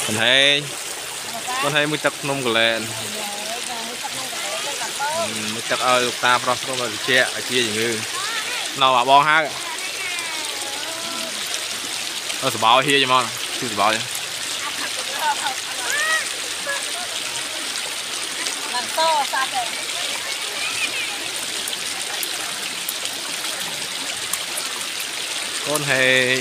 con thấy mới tập nông của lẹn mới tập lục ta pro mà chia chia gì như nào à bong ha sẽ báo here cho mong chưa báo chứ con hề